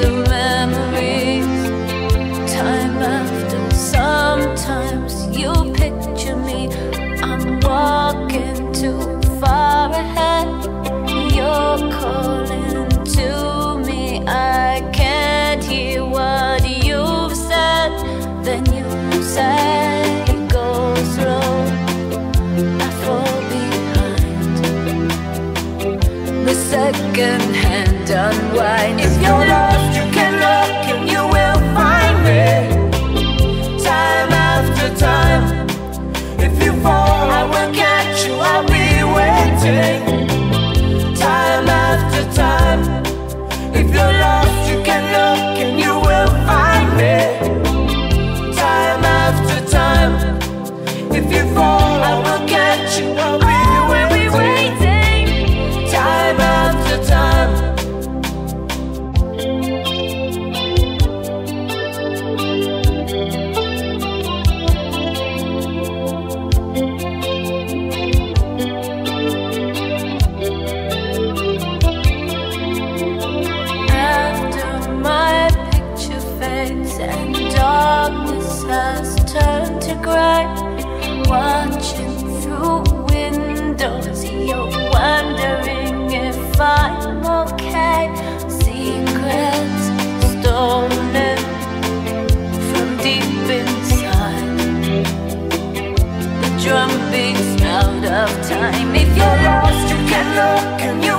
after memories, time after. Sometimes you picture me, I'm walking too far ahead. You're calling to me, I can't hear what you've said. Then you say, go slow, I fall behind. The second hand unwind. If you're lost, you can look and you will find me. Time after time. If you fall, I will catch you, I'll be waiting. Time after time. If you're lost, you can look and you will find me. Time after time. If you fall, I will catch you, I'll be waiting. Time after time. Has turned to gray. Watching through windows, you're wondering if I'm okay. Secrets stolen from deep inside. The drum beats out of time. If you're lost, you can look and you